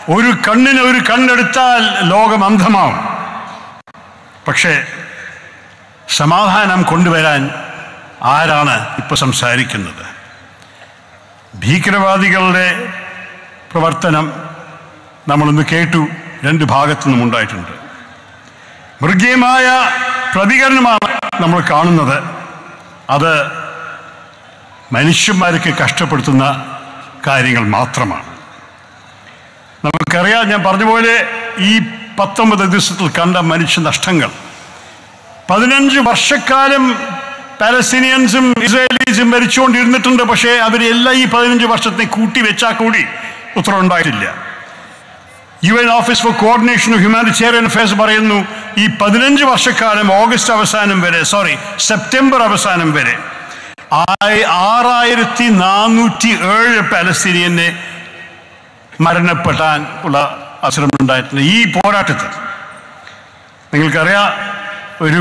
ഒരു കണ്ണിന് ഒരു കണ്ണെടുത്താൽ ലോകം അന്ധമാവും. പക്ഷേ സമാധാനം കൊണ്ടുവരാൻ ആരാണ് ഇപ്പോൾ സംസാരിക്കുന്നത്? ഭീകരവാദികളുടെ പ്രവർത്തനം നമ്മളൊന്ന് കേട്ടു, രണ്ട് ഭാഗത്തു നിന്നും ഉണ്ടായിട്ടുണ്ട്. മൃഗീയമായ പ്രതികരണമാണ് നമ്മൾ കാണുന്നത്. അത് മനുഷ്യന്മാർക്ക് കഷ്ടപ്പെടുത്തുന്ന കാര്യങ്ങൾ മാത്രമാണ്. നമുക്കറിയാം, ഞാൻ പറഞ്ഞ പോലെ ഈ 19 ദിവസത്തിൽ കണ്ട മനുഷ്യനഷ്ടങ്ങൾ. 15 വർഷക്കാലം പാലസ്തീനിയൻസും ഇസ്രായേലീസും മരിച്ചുകൊണ്ടിരുന്നിട്ടുണ്ട്. പക്ഷേ അവരെല്ലാം ഈ 15 വർഷത്തെ കൂട്ടി വെച്ചാൽ കൂടി ഉത്തരവുണ്ടായിട്ടില്ല. UN office for coordination of humanitarian affairs പറയുന്നു, ഈ 15 വർഷക്കാലം സെപ്റ്റംബർ അവസാനം വരെ 6407 പാലസ്തീനിയനെ മരണപ്പെടാൻ ഉള്ള അവസരമുണ്ടായിട്ടുണ്ട് ഈ പോരാട്ടത്തിൽ. നിങ്ങൾക്കറിയാം, ഒരു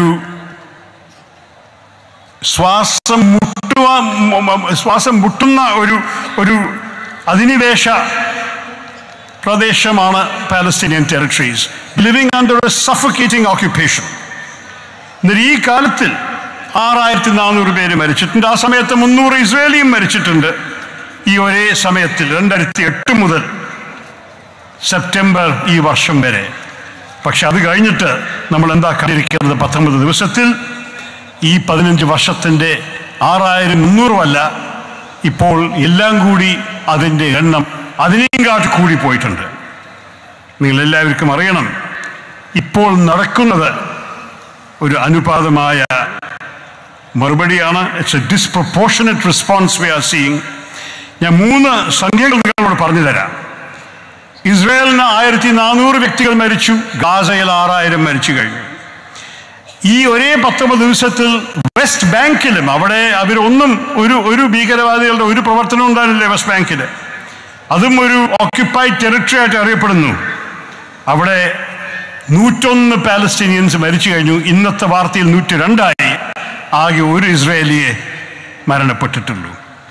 ശ്വാസം മുട്ടുന്ന ഒരു അധിനിവേശ പ്രദേശമാണ് Palestinian territories, living under a suffocating occupation. എന്നാൽ ഈ കാലത്തിൽ 6400 പേര് മരിച്ചിട്ടുണ്ട്. ആ സമയത്ത് 300 ഇസ്രായേലിയും മരിച്ചിട്ടുണ്ട്. ഈ ഒരേ സമയത്തിൽ 2008 മുതൽ സെപ്റ്റംബർ ഈ വർഷം വരെ. പക്ഷെ അത് കഴിഞ്ഞിട്ട് നമ്മൾ എന്താ കണ്ടിരിക്കുന്നത്? 19 ദിവസത്തിൽ ഈ 15 വർഷത്തിൻ്റെ 6300 അല്ല, ഇപ്പോൾ എല്ലാം കൂടി അതിൻ്റെ എണ്ണം അതിനേയും കാട്ടി കൂടി പോയിട്ടുണ്ട്. നിങ്ങളെല്ലാവർക്കും അറിയണം, ഇപ്പോൾ നടക്കുന്നത് ഒരു അനുപാതമായ മറുപടിയാണ്. It's a disproportionate response we are seeing. ഞാൻ 3 സംഖ്യകൾ നിങ്ങളോട് പറഞ്ഞു തരാം. ഇസ്രായേലിന് 1400 വ്യക്തികൾ മരിച്ചു, ഗാസയിൽ 6000 മരിച്ചു കഴിഞ്ഞു. ഈ ഒരേ 19 ദിവസത്തിൽ വെസ്റ്റ് ബാങ്കിലും, അവിടെ അവരൊന്നും ഒരു ഭീകരവാദികളുടെ ഒരു പ്രവർത്തനം ഉണ്ടായിരുന്നില്ല വെസ്റ്റ് ബാങ്കിൽ. അതും ഒരു ഓക്യുപ്പൈഡ് ടെറിട്ടറി ആയിട്ട് അറിയപ്പെടുന്നു. അവിടെ 101 പാലസ്തീനിയൻസ് മരിച്ചു കഴിഞ്ഞു. ഇന്നത്തെ വാർത്തയിൽ 102 ആയി. ആകെ ഒരു ഇസ്രായേലിയെ മരണപ്പെട്ടിട്ടുള്ളൂ.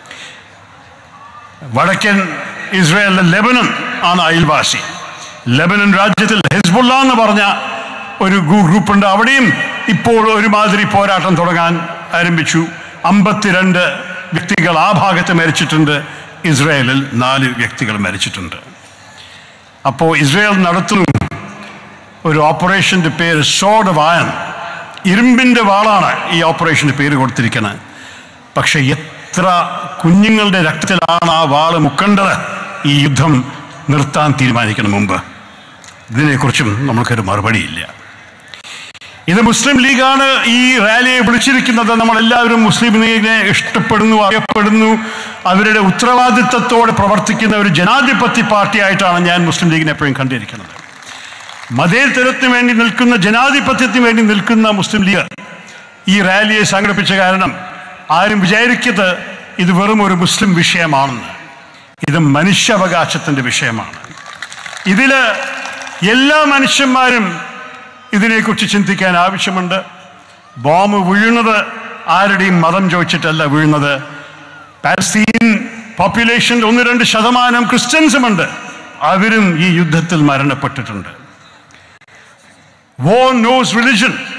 വടക്കൻ ഇസ്രായേലിലെ ലെബനൻ ആണ് അയൽവാസി. ലെബനൻ രാജ്യത്തിൽ ഹെസ്ബുള്ള എന്ന് പറഞ്ഞ ഒരു ഗ്രൂപ്പുണ്ട്. അവിടെയും ഇപ്പോൾ ഒരുമാതിരി പോരാട്ടം തുടങ്ങാൻ ആരംഭിച്ചു. 52 വ്യക്തികൾ ആ ഭാഗത്ത് മരിച്ചിട്ടുണ്ട്. ഇസ്രായേലിൽ 4 വ്യക്തികൾ മരിച്ചിട്ടുണ്ട്. അപ്പോൾ ഇസ്രായേൽ നടത്തുന്നു ഒരു ഓപ്പറേഷൻ്റെ പേര് സോർഡ് ഓഫ് അയൺ, ഇരുമ്പിൻ്റെ വാളാണ് ഈ ഓപ്പറേഷന് പേര് കൊടുത്തിരിക്കുന്നത്. പക്ഷെ എത്ര കുഞ്ഞുങ്ങളുടെ രക്തത്തിലാണ് ആ വാള് മുക്കേണ്ടത് ഈ യുദ്ധം നിർത്താൻ തീരുമാനിക്കുന്ന മുമ്പ്? ഇതിനെക്കുറിച്ചും നമുക്കൊരു മറുപടിയില്ല. ഇത് മുസ്ലിം ലീഗാണ് ഈ റാലിയെ വിളിച്ചിരിക്കുന്നത്. നമ്മളെല്ലാവരും മുസ്ലിം ലീഗിനെ ഇഷ്ടപ്പെടുന്നു, അറിയപ്പെടുന്നു. അവരുടെ ഉത്തരവാദിത്വത്തോടെ പ്രവർത്തിക്കുന്ന ഒരു ജനാധിപത്യ പാർട്ടിയായിട്ടാണ് ഞാൻ മുസ്ലിം ലീഗിനെ എപ്പോഴും കണ്ടിരിക്കുന്നത്. മതേതരത്തിന് വേണ്ടി നിൽക്കുന്ന, ജനാധിപത്യത്തിന് വേണ്ടി നിൽക്കുന്ന മുസ്ലിം ലീഗ് ഈ റാലിയെ സംഘടിപ്പിച്ച കാരണം ആരും വിചാരിക്കരുത് ഇത് വെറും ഒരു മുസ്ലിം വിഷയമാണെന്ന്. ഇത് മനുഷ്യാവകാശത്തിൻ്റെ വിഷയമാണ്. ഇതിൽ എല്ലാ മനുഷ്യന്മാരും ഇതിനെക്കുറിച്ച് ചിന്തിക്കാൻ ആവശ്യമുണ്ട്. ബോംബ് വീഴുന്നത് ആരുടെയും മതം ചോദിച്ചിട്ടല്ല വീഴുന്നത്. പാലസ്തീൻ പോപ്പുലേഷൻ 1-2% ക്രിസ്ത്യൻസുമുണ്ട്. അവരും ഈ യുദ്ധത്തിൽ മരണപ്പെട്ടിട്ടുണ്ട്. War knows religion.